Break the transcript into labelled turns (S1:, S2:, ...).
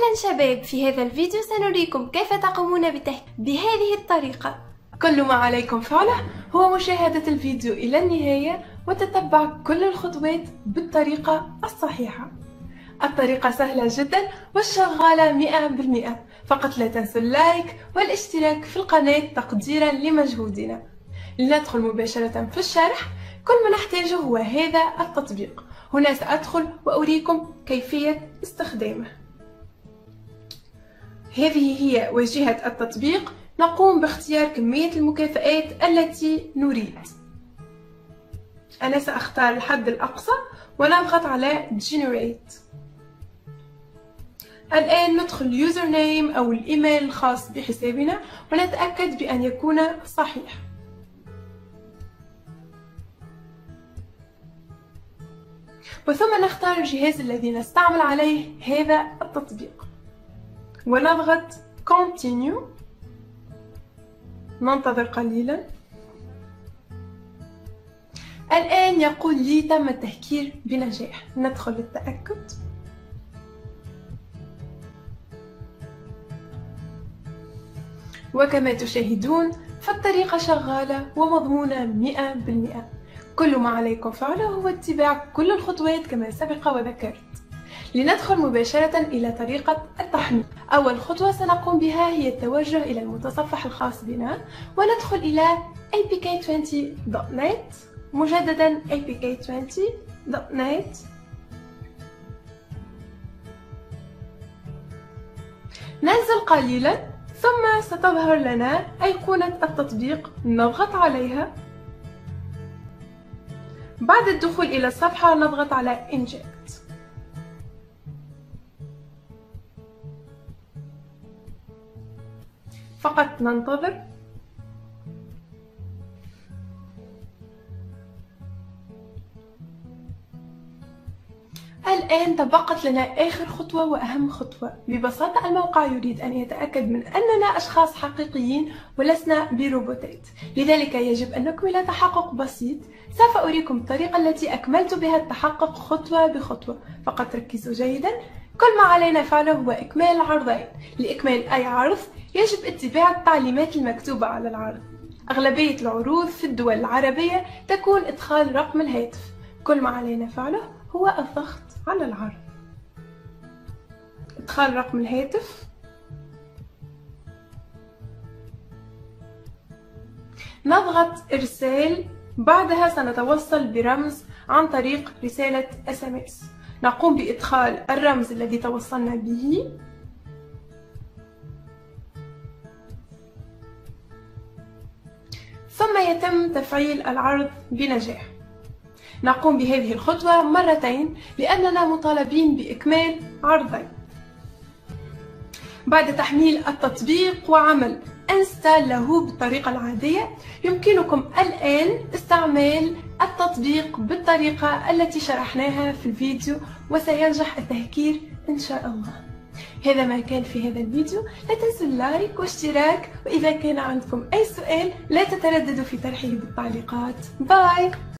S1: أهلا شباب، في هذا الفيديو سنريكم كيف تقومون بهذه الطريقة.
S2: كل ما عليكم فعله هو مشاهدة الفيديو إلى النهاية وتتبع كل الخطوات بالطريقة الصحيحة. الطريقة سهلة جدا وشغالة 100%، فقط لا تنسوا اللايك والاشتراك في القناة تقديرا لمجهودنا. لندخل مباشرة في الشرح. كل ما نحتاجه هو هذا التطبيق. هنا سأدخل وأريكم كيفية استخدامه. هذه هي واجهة التطبيق. نقوم باختيار كمية المكافآت التي نريد. أنا سأختار الحد الأقصى ونضغط على Generate. الآن ندخل اليوزر نيم أو الإيميل الخاص بحسابنا ونتأكد بأن يكون صحيح. وثم نختار الجهاز الذي نستعمل عليه هذا التطبيق ونضغط Continue. ننتظر قليلا. الآن يقول لي تم التهكير بنجاح. ندخل للتأكد. وكما تشاهدون فالطريقة شغالة ومضمونة 100%. كل ما عليكم فعله هو اتباع كل الخطوات كما سبق وذكرت. لندخل مباشرة إلى طريقة التحميل. أول خطوة سنقوم بها هي التوجه إلى المتصفح الخاص بنا وندخل إلى apk20.net. مجددا apk20.net. ننزل قليلا ثم ستظهر لنا أيقونة التطبيق. نضغط عليها. بعد الدخول إلى الصفحة نضغط على Inject. فقط ننتظر. الآن تبقت لنا آخر خطوة وأهم خطوة. ببساطة الموقع يريد أن يتأكد من أننا أشخاص حقيقيين ولسنا بروبوتات، لذلك يجب أن نكمل تحقق بسيط. سوف أريكم الطريقة التي أكملت بها التحقق خطوة بخطوة، فقط ركزوا جيدا. كل ما علينا فعله هو إكمال العرضين. لإكمال أي عرض يجب اتباع التعليمات المكتوبة على العرض. أغلبية العروض في الدول العربية تكون إدخال رقم الهاتف. كل ما علينا فعله هو الضغط على العرض. إدخال رقم الهاتف. نضغط إرسال. بعدها سنتوصل برمز عن طريق رسالة SMS. نقوم بإدخال الرمز الذي توصلنا به. ثم يتم تفعيل العرض بنجاح. نقوم بهذه الخطوة مرتين لأننا مطالبين بإكمال عرضين. بعد تحميل التطبيق وعمل انستال له بالطريقة العادية، يمكنكم الآن استعمال التطبيق بالطريقة التي شرحناها في الفيديو وسينجح التهكير إن شاء الله. هذا ما كان في هذا الفيديو. لا تنسوا اللايك واشتراك، وإذا كان عندكم أي سؤال لا تترددوا في طرحه بالتعليقات. باي.